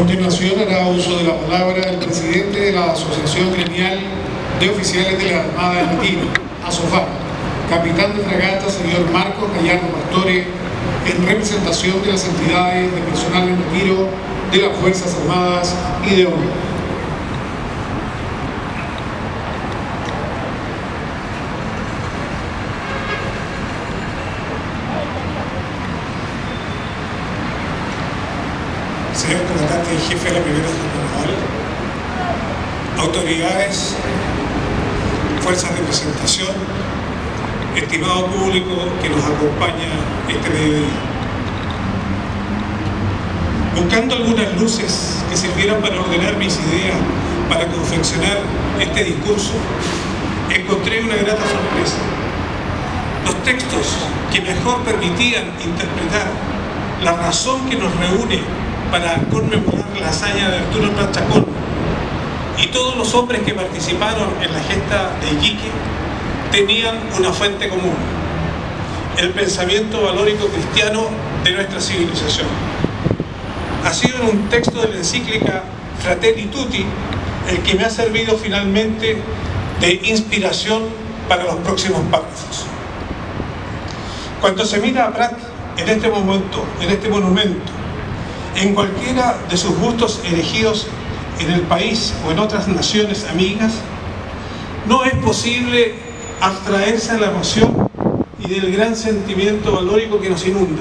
continuación hará uso de la palabra el presidente de la Asociación Gremial de Oficiales de la Armada de Retiro, ASOFAR, capitán de fragata señor Marcos Gallardo Pastore, en representación de las entidades de personal en retiro de las Fuerzas Armadas y de Honor. Señor comandante y jefe de la Primera Zona Naval, autoridades, fuerzas de presentación, estimado público que nos acompaña este mediodía. Buscando algunas luces que sirvieran para ordenar mis ideas, para confeccionar este discurso, encontré una grata sorpresa. Los textos que mejor permitían interpretar la razón que nos reúne para conmemorar la hazaña de Arturo Prat Chacón y todos los hombres que participaron en la gesta de Iquique tenían una fuente común: el pensamiento valórico cristiano de nuestra civilización. Ha sido en un texto de la encíclica Fratelli Tutti el que me ha servido finalmente de inspiración para los próximos párrafos. Cuando se mira a Prat en este momento, en este monumento, en cualquiera de sus bustos erigidos en el país o en otras naciones amigas, no es posible abstraerse de la emoción y del gran sentimiento valórico que nos inunda.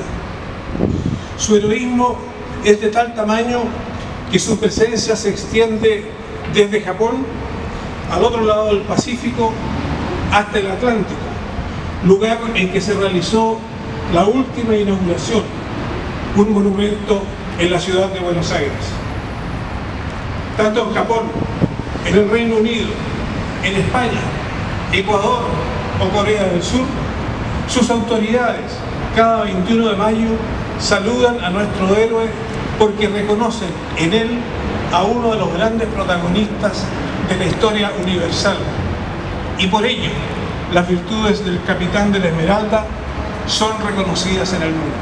Su heroísmo es de tal tamaño que su presencia se extiende desde Japón al otro lado del Pacífico hasta el Atlántico, lugar en que se realizó la última inauguración, un monumento en la ciudad de Buenos Aires. Tanto en Japón, en el Reino Unido, en España, Ecuador o Corea del Sur, sus autoridades cada 21 de mayo saludan a nuestro héroe porque reconocen en él a uno de los grandes protagonistas de la historia universal, y por ello las virtudes del capitán de la Esmeralda son reconocidas en el mundo.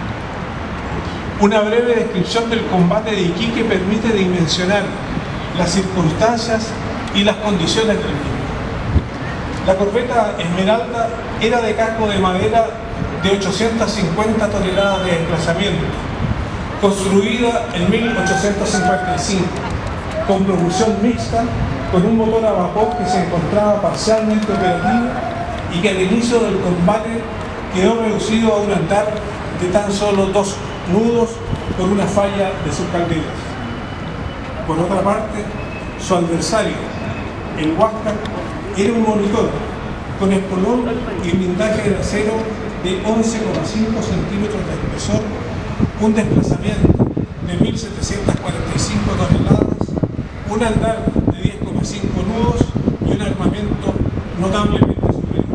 Una breve descripción del combate de Iquique permite dimensionar las circunstancias y las condiciones del mismo. La corbeta Esmeralda era de casco de madera de 850 toneladas de desplazamiento, construida en 1855, con propulsión mixta, con un motor a vapor que se encontraba parcialmente operativo y que al inicio del combate quedó reducido a un andar de tan solo 2 nudos por una falla de sus calderas. Por otra parte, su adversario, el Huáscar, era un monitor con espolón y blindaje de acero de 11,5 centímetros de espesor, un desplazamiento de 1.745 toneladas, un andar de 10,5 nudos y un armamento notablemente superior.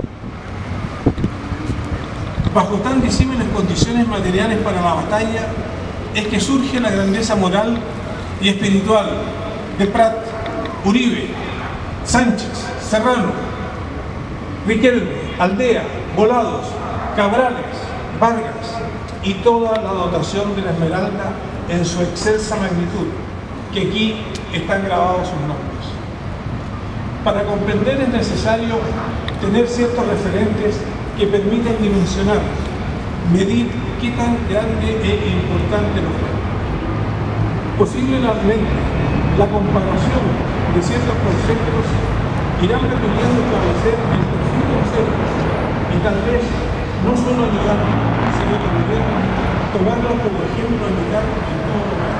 Bajo tan disímiles condiciones materiales para la batalla es que surge la grandeza moral y espiritual de Prat, Uribe, Sánchez, Serrano, Riquelme, Aldea, Volados, Cabrales, Vargas y toda la dotación de la Esmeralda en su excelsa magnitud, que aquí están grabados sus nombres. Para comprender es necesario tener ciertos referentes que permiten dimensionar, medir qué tan grande e importante lo es. Posiblemente la comparación de ciertos conceptos irán permitiendo establecer el perfil de los héroes y tal vez no solo ayudar, sino también tomarlos como ejemplo a imitar en todo lugar.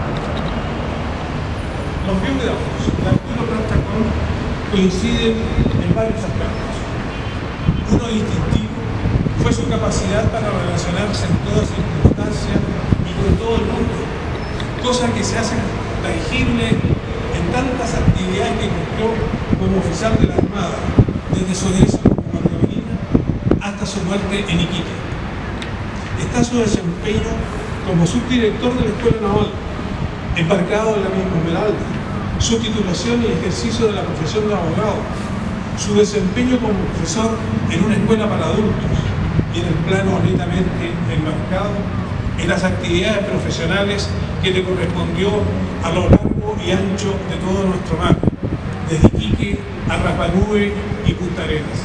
Los biógrafos de Arturo Prat Chacón coinciden en varios aspectos. Uno distintivo fue su capacidad para relacionarse en toda circunstancia y con todo el mundo, cosa que se hace tangible en tantas actividades que cumplió como oficial de la Armada, desde su egreso como guardiamarina hasta su muerte en Iquique. Está su desempeño como subdirector de la Escuela Naval, embarcado en la misma Esmeralda, su titulación y ejercicio de la profesión de abogado, su desempeño como profesor en una escuela para adultos y en el plano netamente embarcado en las actividades profesionales que le correspondió a lo largo y ancho de todo nuestro mar, desde Iquique a Rapa Nui y Punta Arenas.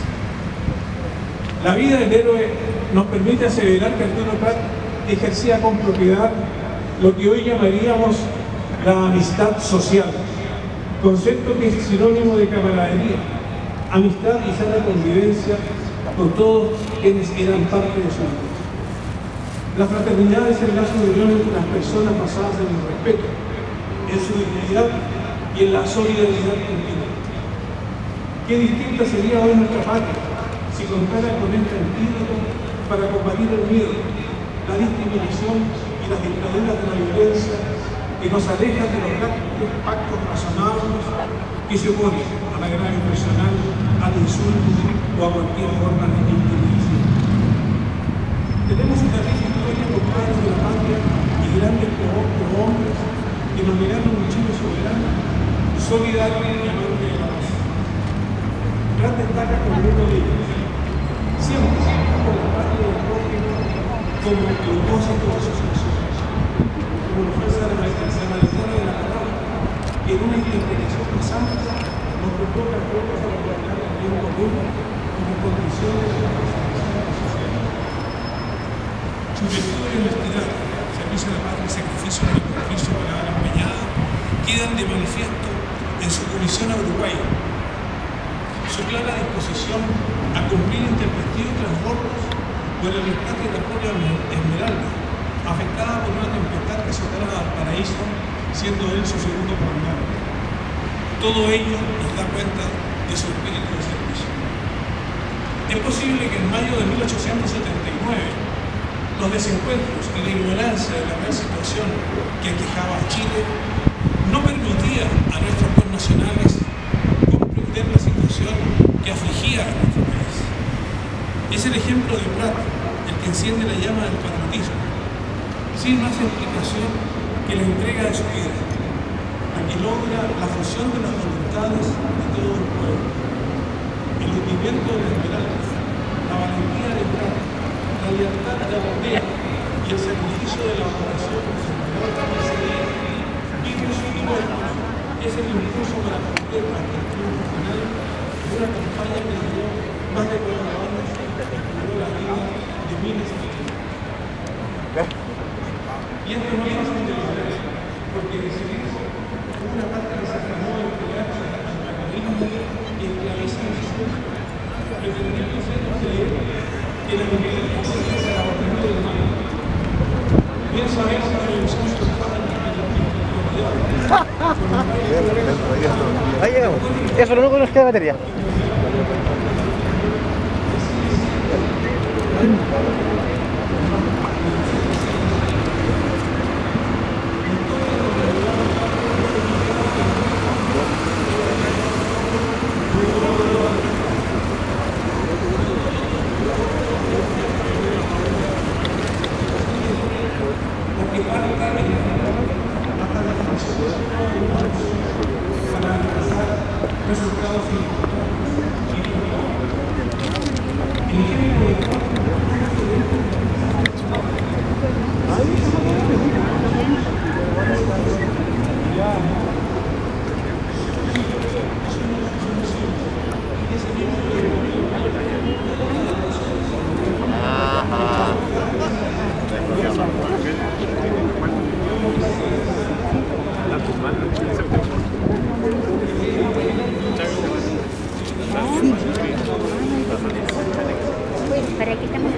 La vida del héroe nos permite aseverar que Arturo Prat ejercía con propiedad lo que hoy llamaríamos la amistad social, concepto que es sinónimo de camaradería, amistad y sana convivencia con todos quienes eran parte de su vida. La fraternidad es el lazo de unión entre las personas basadas en el respeto, en su dignidad y en la solidaridad continua. Qué distinta sería hoy nuestra patria si contara con este antídoto para combatir el miedo, la discriminación y las dictaduras de la violencia que nos alejan de los grandes pactos razonables que se oponen al agravio personal, al insulto o a cualquier forma de intimidación. Tenemos una rica historia con padres de la patria y grandes hombres que nos legaron un Chile soberano, solidario y amante de la paz. Prat destaca como uno de ellos. Siempre por la patria del prójimo como el propósito de sus acciones, como la fuerza samaritana de la palabra, que en una interpretación más amplia nos provoca a todos a guardar el bien común como condiciones de la preservación de la sociedad. Su virtud y honestidad, servicio a la patria y sacrificio en el compromiso con la bala empeñada quedan de manifiesto en su comisión a Uruguay. Su clara disposición a cumplir intempestivos transbordos o el rescate de la propia Esmeralda, afectada por una tempestad que azotara al paraíso, siendo él su segundo comandante. Todo ello nos da cuenta de su espíritu de servicio. Es posible que en mayo de 1879 los desencuentros y la ignorancia de la real situación que aquejaba a Chile no permitían a nuestros connacionales comprender la situación que afligía a nuestro país. Es el ejemplo de Prat el que enciende la llama del patriotismo, sin más explicación que la entrega de su vida, la que logra la fusión de las voluntades de todo el pueblo, el hundimiento de la esperanza, la valentía de Prat, la lealtad de la bandera y el sacrificio de la operación vivos y muertos es el impulso para cumplir la actitud final de una campaña que duró más de 40 años y curó la vida de miles de chilenos. Y esto no es fácil de lograr, porque decidirse una parte que se tramó en crear al mecanismo y esclaviza en su sueño, pretendiendo ser creer que la violencia se la batalla del mal. Bien sabemos que la elección se para en la ahí llegamos. Eso lo único que nos queda de batería. ¿Para qué estamos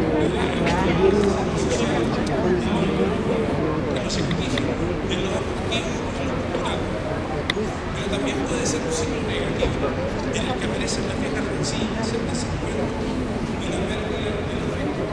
pero también puede ser un signo negativo en el que aparecen las viejas rencillas, el desencuentro y la pérdida de los derechos.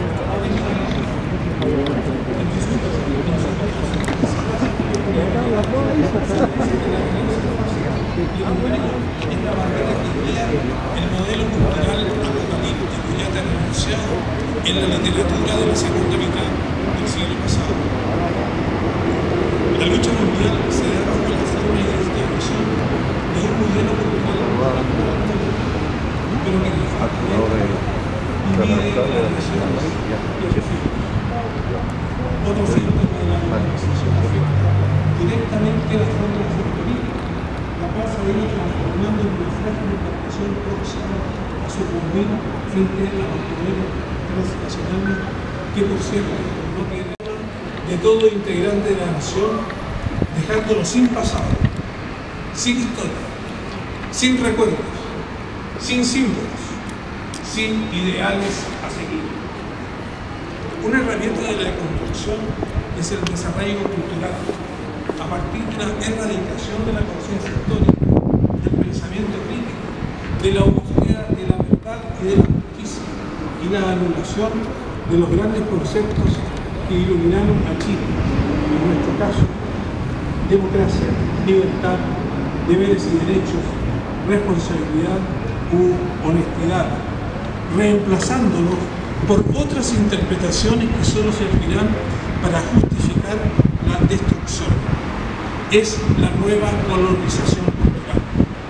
Claro. la bandera que guía el modelo cultural apocalíptico ya tan anunciado en la literatura de la segunda mitad del siglo pasado. La lucha mundial se da bajo la forma y la integración de un modelo cultural pero que divide las naciones y el fin. Otro síntoma de la globalización afecta directamente a la forma de hacer política, la cual se ha ido transformando en una frágil embarcación próxima a sucumbir frente a los poderes transnacionales que, por cierto, no quedan de todo integrante de la nación, dejándolo sin pasado, sin historia, sin recuerdos, sin símbolos, sin ideales a seguir. Una herramienta de la construcción es el desarrollo cultural, a partir de la erradicación de la conciencia histórica, del pensamiento crítico, de la búsqueda de la verdad y de la justicia, y la anulación de los grandes conceptos que iluminaron a Chile, en nuestro caso, democracia, libertad, deberes y derechos, responsabilidad u honestidad, reemplazándolos por otras interpretaciones que solo servirán para justificar la destrucción. Es la nueva colonización cultural.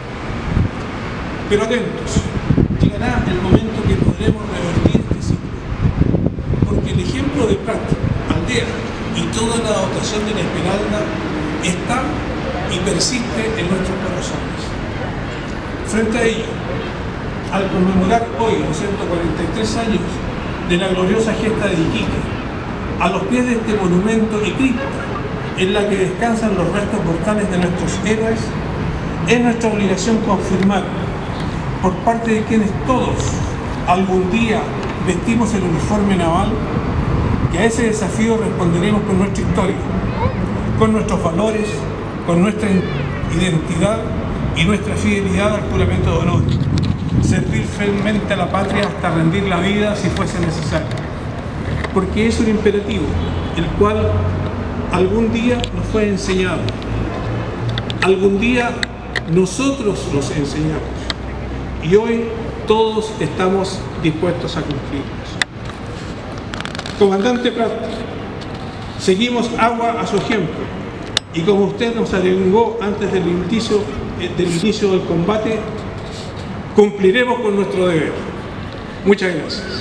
Pero atentos, llegará el momento que podremos revertir este ciclo, porque el ejemplo de Prat, Aldea y toda la dotación de la Esmeralda está y persiste en nuestros corazones. Frente a ello, al conmemorar hoy los 143 años de la gloriosa gesta de Iquique, a los pies de este monumento y cripta en la que descansan los restos mortales de nuestros héroes, es nuestra obligación confirmar, por parte de quienes todos algún día vestimos el uniforme naval, que a ese desafío responderemos con nuestra historia, con nuestros valores, con nuestra identidad y nuestra fidelidad al juramento de honor. Servir fielmente a la patria hasta rendir la vida si fuese necesario. Porque es un imperativo, el cual algún día nos fue enseñado. Algún día nosotros los enseñamos. Y hoy todos estamos dispuestos a cumplirlos. Comandante Prat, seguimos agua a su ejemplo. Y como usted nos arengó antes del inicio del combate, cumpliremos con nuestro deber. Muchas gracias.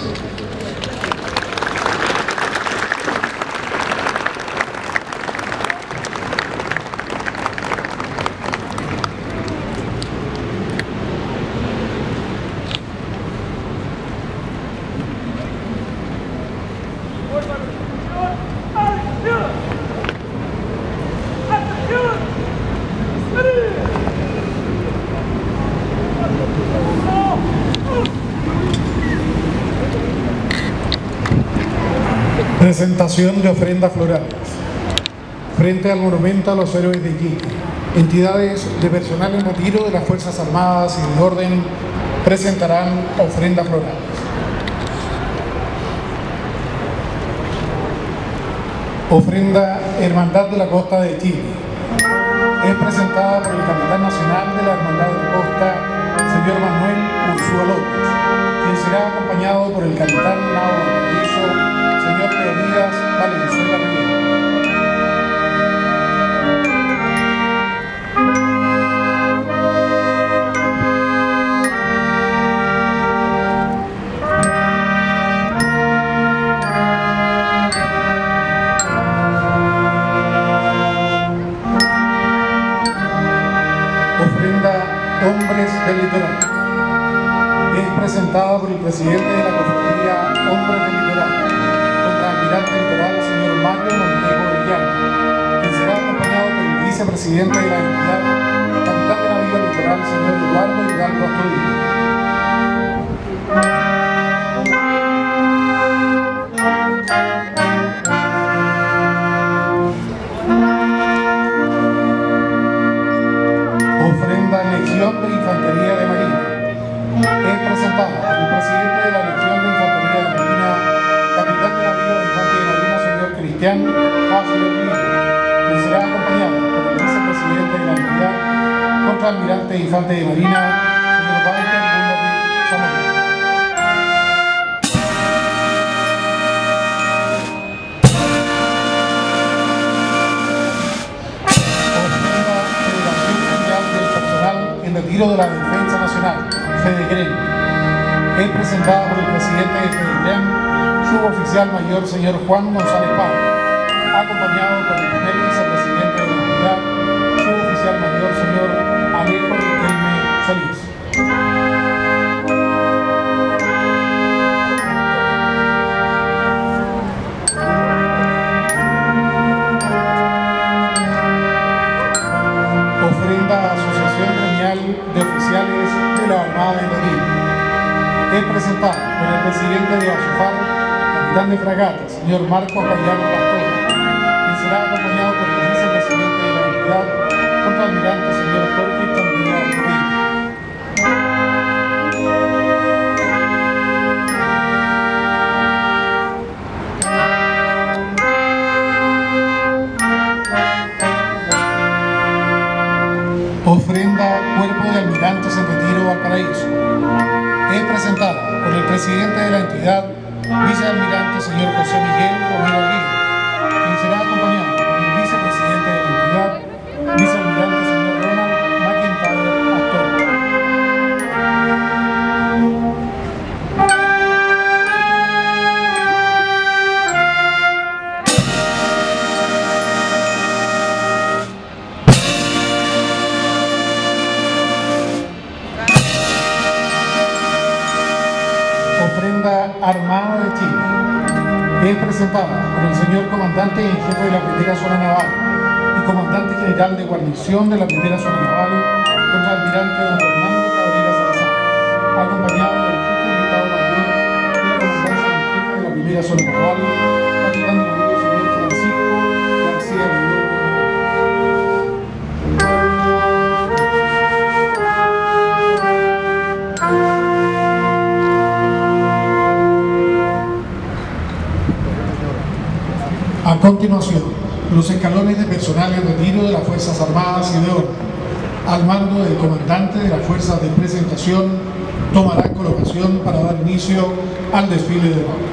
Presentación de ofrendas florales. Frente al monumento a los héroes de Iquique, entidades de personal en retiro de las Fuerzas Armadas y de orden presentarán ofrendas florales. Ofrenda Hermandad de la Costa de Chile. Es presentada por el Capitán Nacional de la Hermandad de la Costa, señor Manuel Ursúa López, quien será acompañado por el Capitán Nao Valparaíso, señor Leonidas Valenzuela Rivera. Ofrenda Hombres del Litoral. Es presentada por el presidente de la Cofradía Hombres del Litoral, Almirante Litoral, señor Mario Montego Orellana, quien será acompañado por el vicepresidente de la entidad, capitán de navío litoral, señor Eduardo Hidalgo Astudillo. Ofrenda Legión de Infantería de Marina. Es presentada por el presidente de la Legión de Infantería de Marina, capitán de navío de Infante de Marina, señor Cristian Hasler Lino, quien será acompañado por el vicepresidente Contraalmirante Infante de Marina, señor Walter Bundapi Zamora. Federación Mundial del Personal en Retiro de la Defensa Nacional, FEDEGREN, es presentada por el presidente de FEDEGREN, suboficial mayor señor Juan González Pablo, acompañado por el primer vicepresidente de la unidad, suboficial mayor señor Alejo Riquelme Solís. Ofrenda a Asociación Gremial de Oficiales de la Armada de Madrid. Es presentada por el presidente de ASOFAR, capitán de fragata, señor Marco Gallardo Pastor, quien será acompañado por el vicepresidente de la unidad, contraalmirante señor Jorge Chandía Rodríguez. Ofrenda Cuerpo de Almirantes en Retiro Valparaíso. Es presentada por el presidente de la entidad, vicealmirante señor José Miguel Romero Aguirre, quien será acompañado por el vicepresidente de la entidad, vicealmirante señor Ronald McIntyre Astor. Ofrenda Armada de Chile. Es presentada por el señor comandante en jefe de la primera zona naval y comandante general de guarnición de la primera zona naval, contraalmirante don Fernando Cabrera Salazar, acompañado del jefe de Estado Mayor de la comandancia en jefe de la primera zona naval, capitán de navío señor Francisco García Vidal. A continuación, los escalones de personal en retiro de las Fuerzas Armadas y de Orden, al mando del comandante de las Fuerzas de Presentación, tomarán colocación para dar inicio al desfile de honor.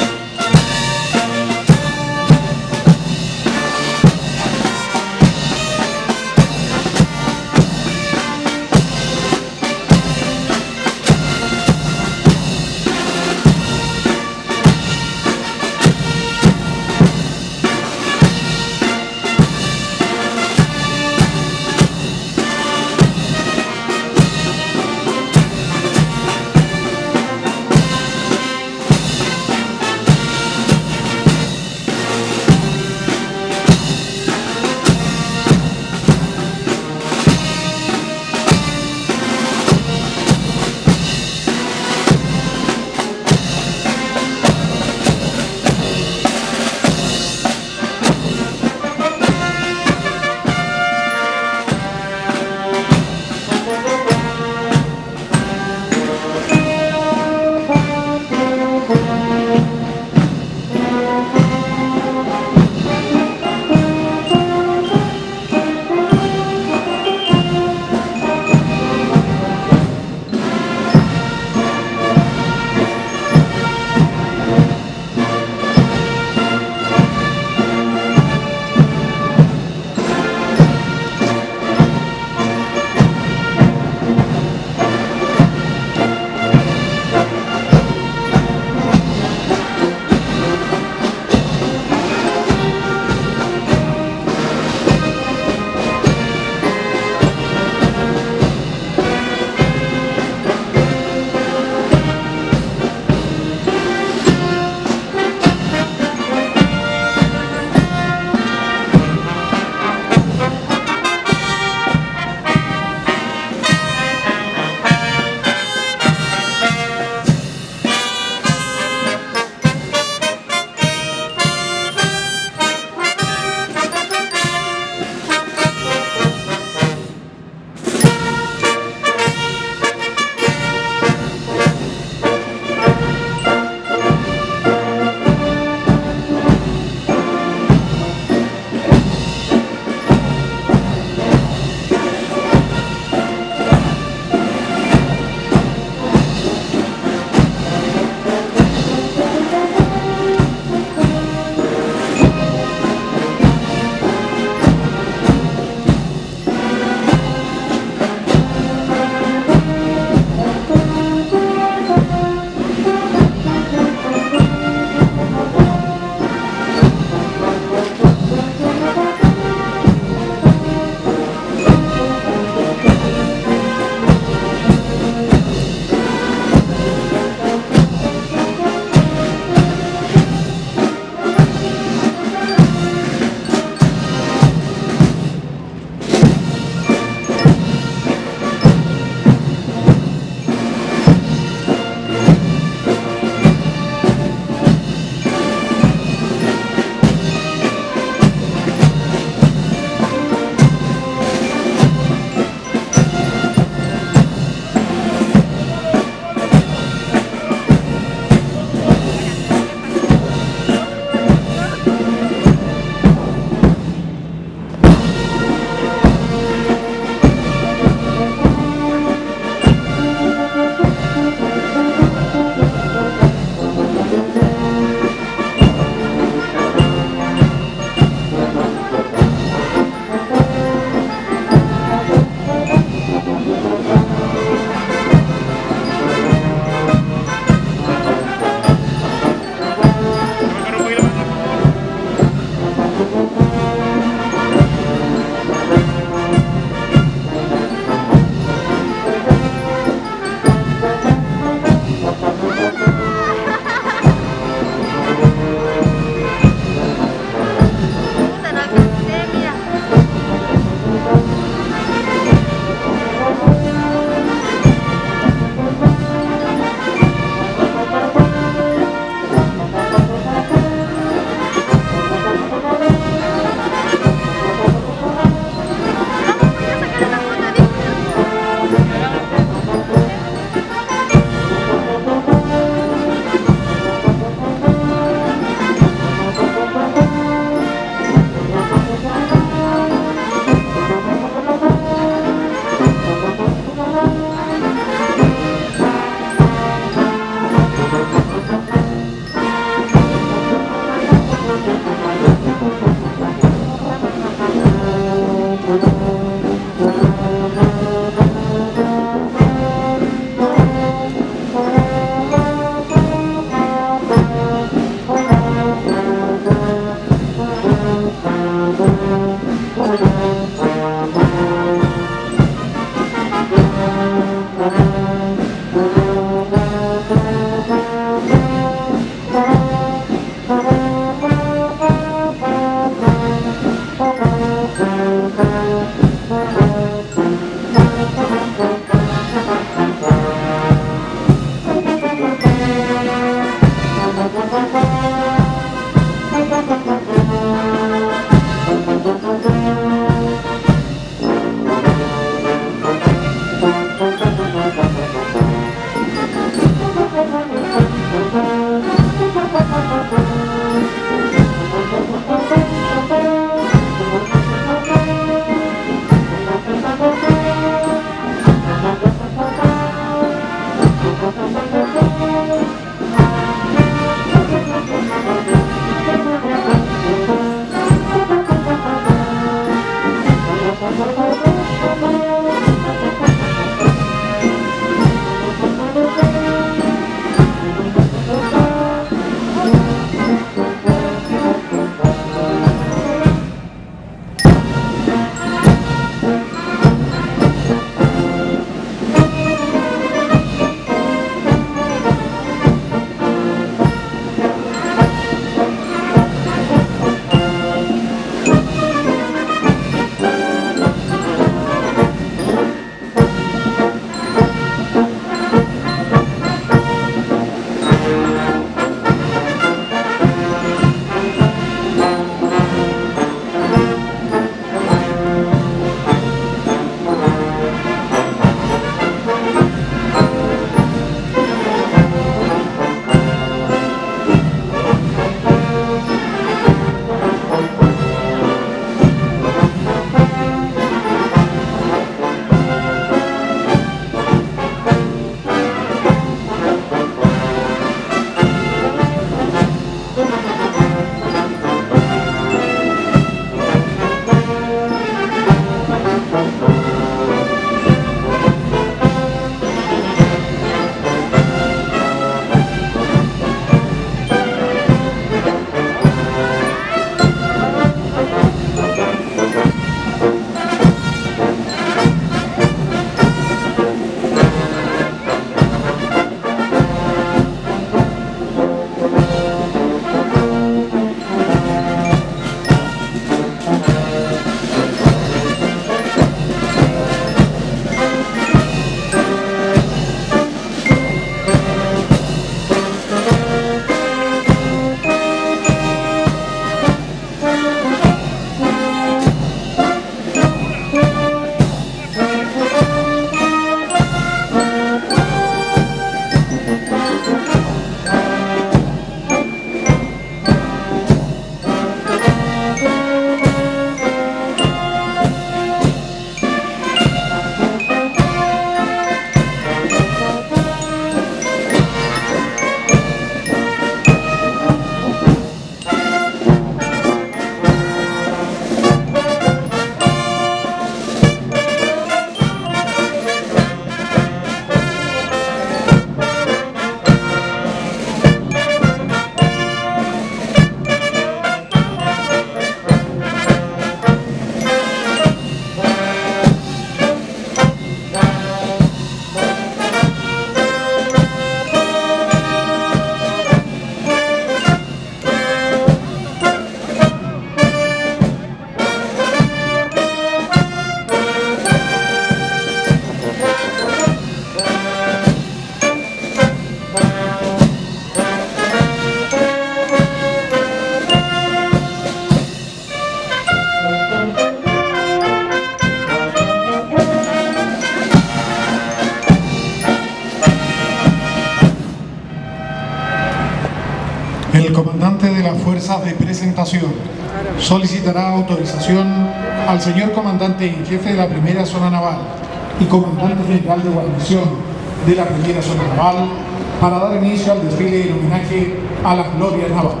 El comandante de las fuerzas de presentación solicitará autorización al señor comandante en jefe de la primera zona naval y comandante general de guarnición de la primera zona naval para dar inicio al desfile en homenaje a las glorias navales.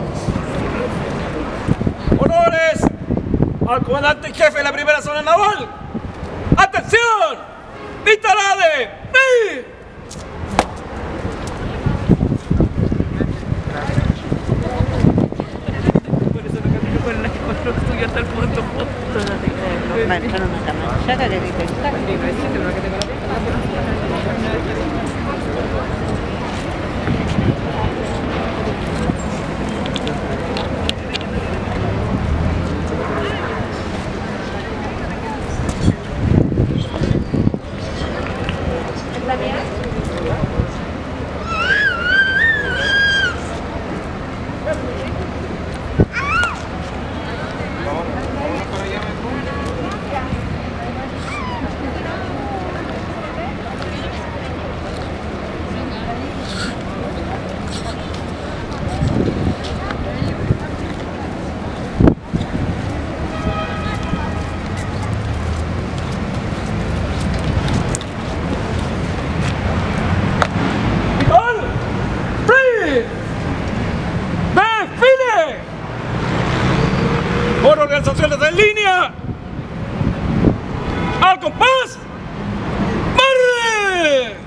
Honores al comandante en jefe de la primera zona naval. ¡Atención! ¡Vitalade! ¡Sí! Hasta el punto. No, una camachaca que dice por organizaciones en línea, al compás, ¡marre!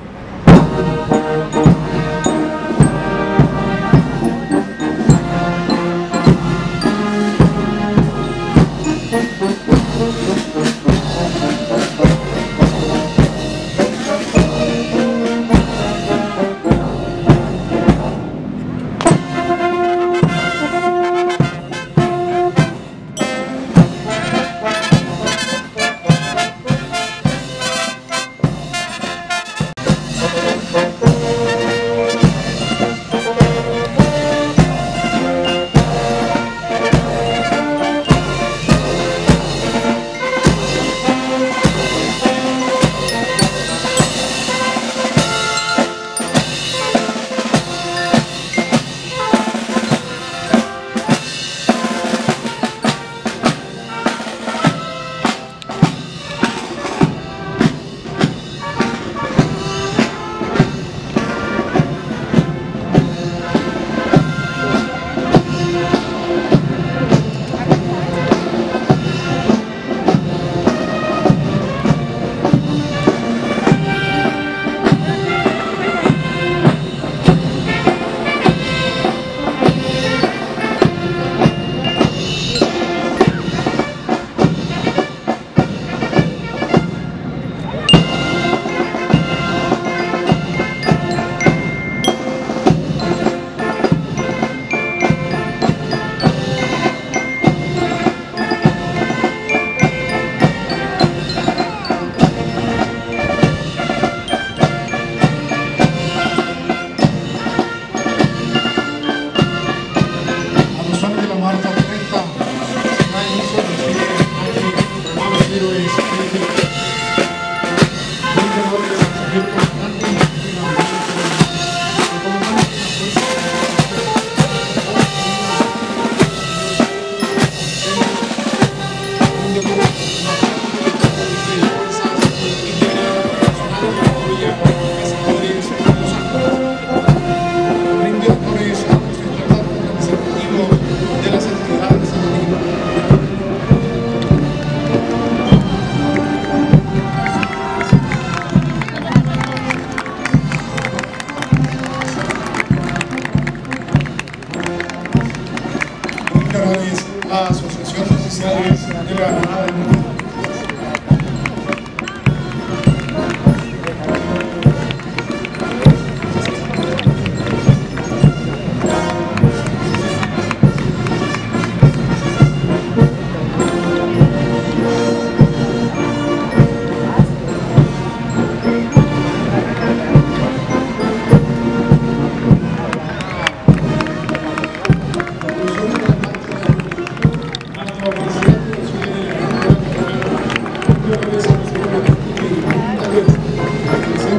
La Asociación de Oficiales de la Armada de México.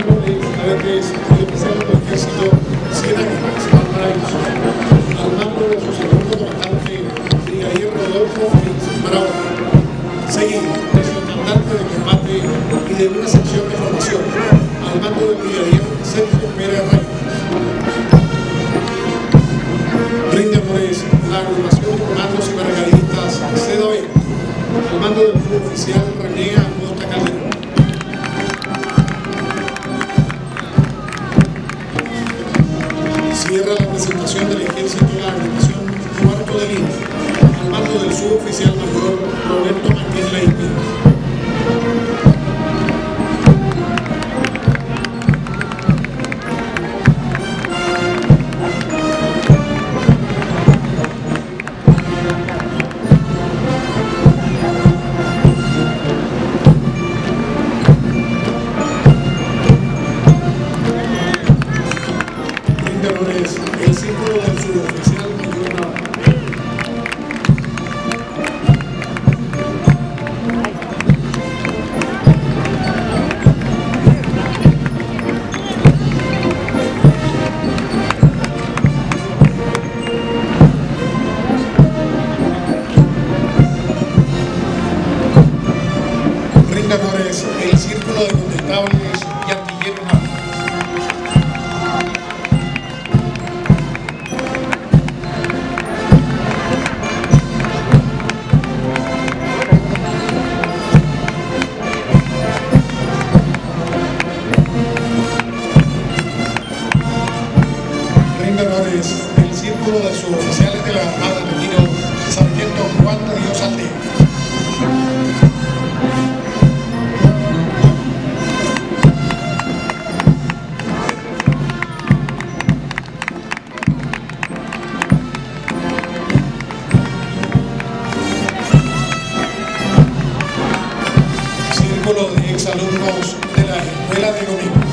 Al mando mando del brigadier Sergio Pérez Rey. Rinde honores la agrupación de comandos y paracaidistas Seda Vega, al mando del suboficial René Acosta Calderón. Cierra la presentación del ejército de la agrupación Cuarto de Línea, al mando del suboficial mayor Roberto Martín Leite. El símbolo del suboficial mayor Navarro. Rinde honores el círculo de condestables y artilleros navales. El círculo de suboficiales de la Armada de Tiro, Sargento Juan de Dios Aldea. Círculo de exalumnos de la Escuela de Economía.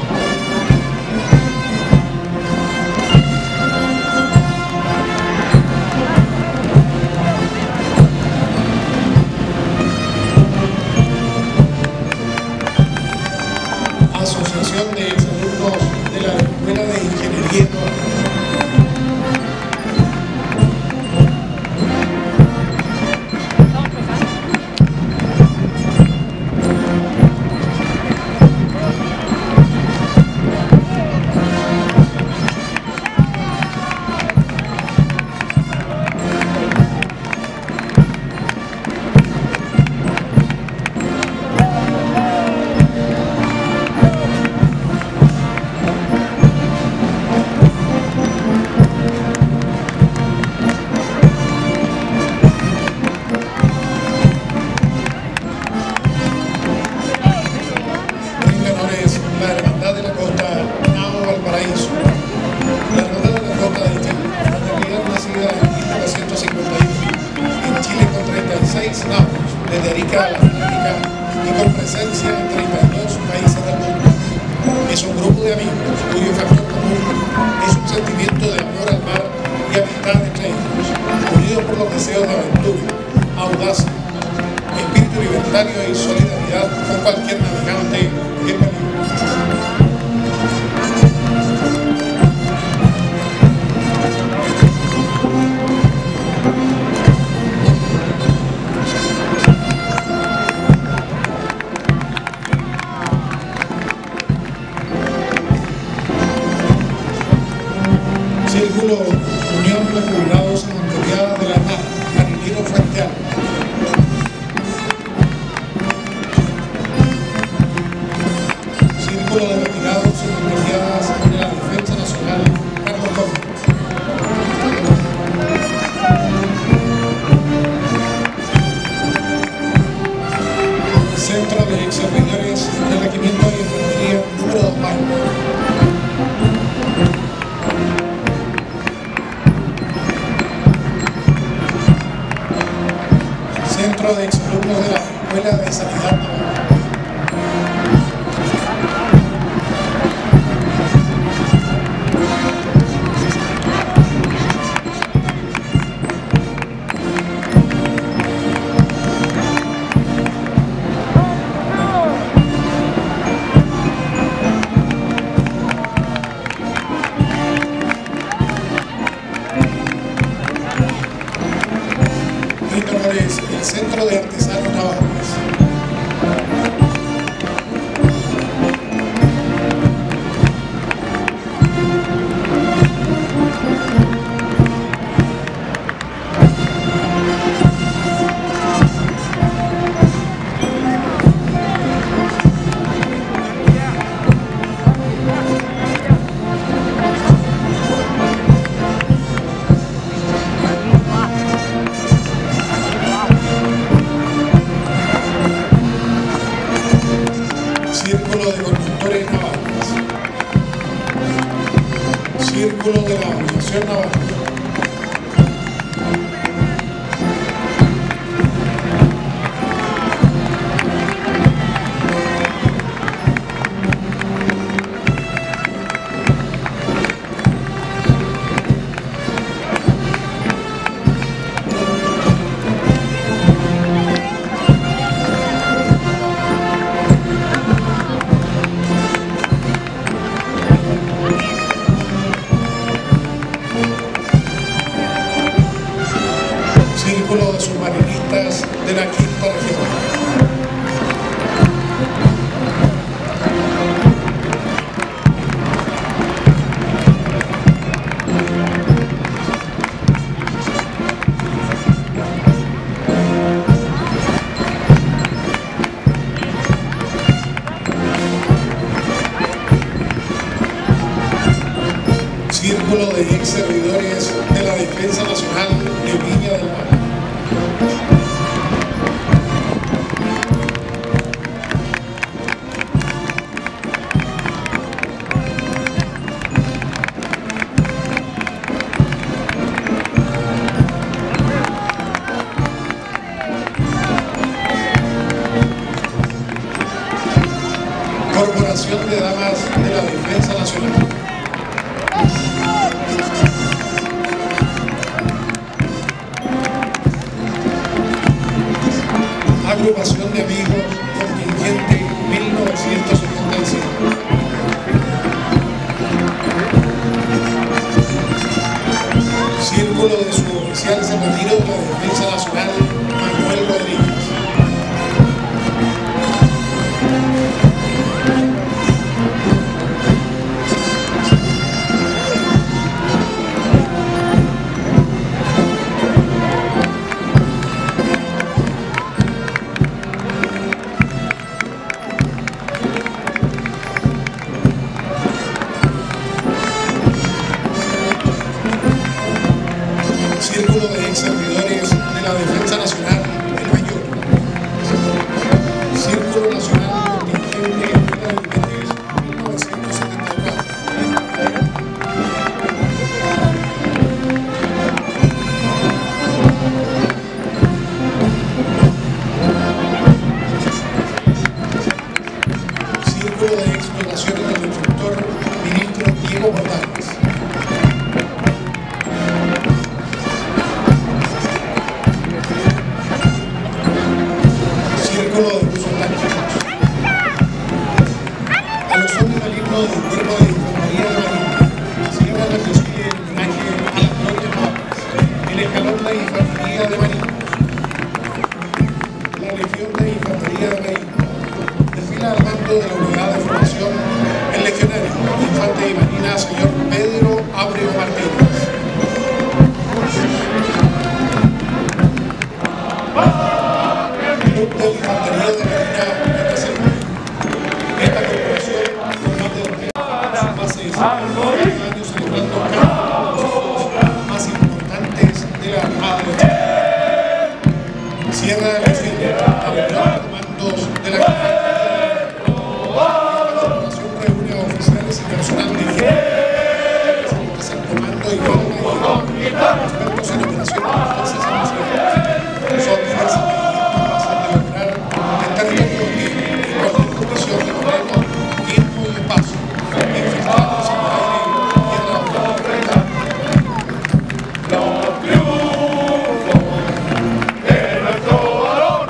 Asociación de exalumnos de la Escuela de Ingeniería. La Hermandad de la Costa, Nao Valparaíso. La Hermandad de la Costa de Chile, una realidad nacida en 1951, en Chile con 36 naos, desde Arica a la África y con presencia en 32 países del mundo. Es un grupo de amigos cuyo factor común es un sentimiento de amor al mar y amistad entre ellos, unidos por los deseos de aventura, audacia, espíritu libertario y solidaridad con cualquier navegante en peligro. Círculo Unión de Jubilados en Autoridad de la Armada, Marinero Frente Alto. Círculo de Retirados en Autoridades de la Defensa Nacional, Carlos Gómez. Centro de Exservidores del Regimiento de Infantería número 2 Mayo. Centro de exalumnos de la Escuela de Sanidad Naval. El Centro de Artesanos Navales. Círculo de la Aviación Naval. Círculo de submarinistas de la Quinta Región. Círculo de ex servidores de la Defensa Nacional de Viña del Mar. Corporación de Damas de la Defensa Nacional. Agrupación de Amigos, contingente 1975. Círculo de suboficiales en retiro de la Defensa Nacional, Manuel Rodríguez. Círculo de ex servidores de la Defensa Nacional, el Mayor. Círculo Nacional contingente de la Defensa 1974. Círculo de explotaciones del instructor ministro Diego Portales. Círculo de usos tácticos. A los hombres malignos del Cuerpo de Infantería de Marina, cierra la desfile del homenaje a las glorias naves, el escalón de Infantería de Marina, la Legión de Infantería de Marina, desfila al mando de la unidad de formación el legionario, infante de Marina, señor Pedro Ábrego Martínez. Club de Infantería de Marina de Selva. Esta corporación formada de más de 50 años celebrando cada uno de los hechos más importantes de la Armada de Chile. Cierra el desfile a los comandos de la Infantería. Esta corporación reúne a oficiales y personal de especialistas en comando y guerra y expertos en operaciones defensas y nacionales. Son fuerzas tiempo y espacio, infiltrados en el aire y en la tierra. Los triunfos de nuestro varón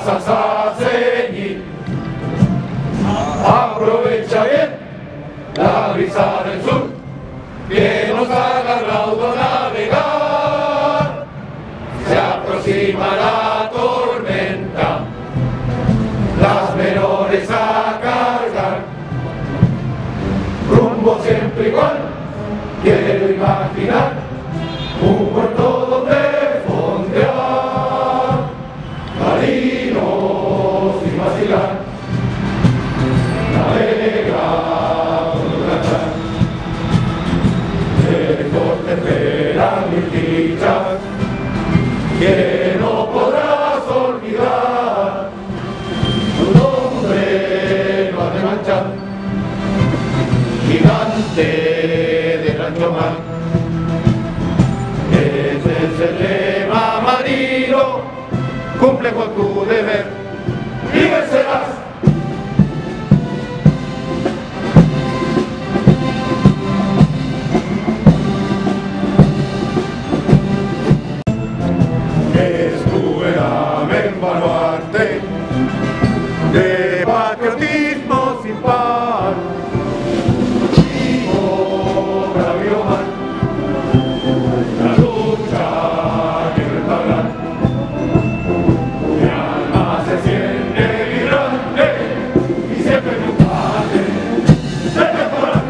casas a ceñir. Aprovecha bien la brisa del sur, que nos haga raudo navegar. Se aproxima la tormenta, las menores a cargar. Rumbo siempre igual, quiero imaginar un puerto donde fondear, marinos sin vacilar. Mis dichas que no podrás olvidar, tu nombre no ha de manchar, gigante del ancho mar. Ese es el lema marino, cumple con tu deber y vencerás. De patriotismo sin par, vivo bravio mal, la lucha quiero entablar. Mi alma se siente vibrante y siempre me combate de temporal.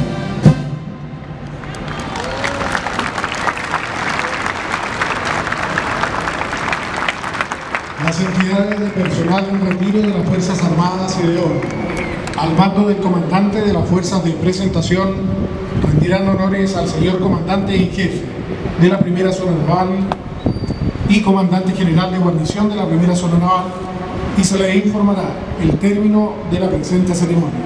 Las entidades de personal en retiro de las Fuerzas Armadas y de orden, al mando del comandante de las Fuerzas de Presentación, rendirán honores al señor comandante y jefe de la Primera Zona Naval y comandante general de guarnición de la Primera Zona Naval, y se le informará el término de la presente ceremonia.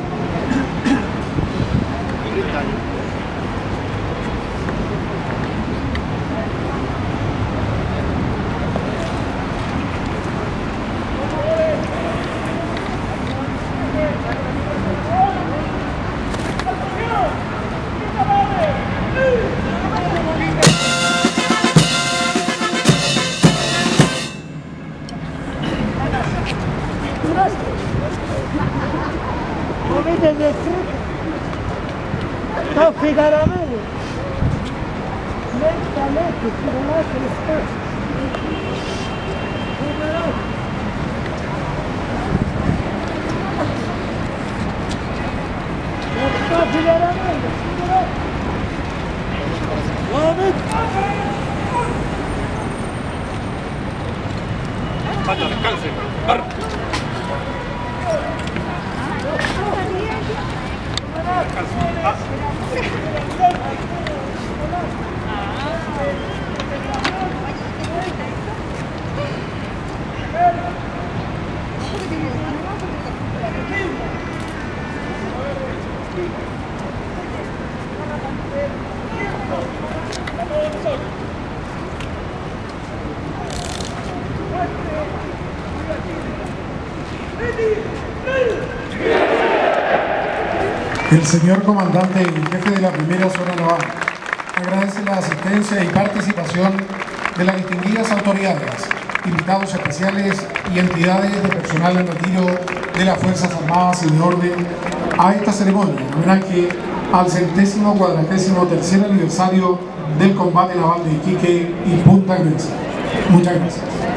El señor comandante y jefe de la Primera Zona Naval agradece la asistencia y participación de las distinguidas autoridades, invitados especiales y entidades de personal en retiro de las Fuerzas Armadas y de orden a esta ceremonia en homenaje al 143º aniversario del combate naval de Iquique y Punta Arenas. Muchas gracias.